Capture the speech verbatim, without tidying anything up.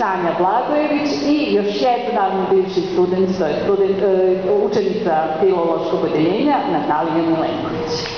Sanja Blagojević i još jedna bivši student, učenica filološkog odeljenja Natalija Milenković.